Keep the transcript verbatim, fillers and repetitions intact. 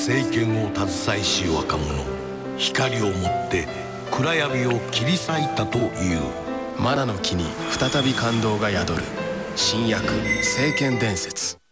政権を携えし若者、光を持って暗闇を切り裂いたという。 マナの木に再び感動が宿る新薬聖剣伝説。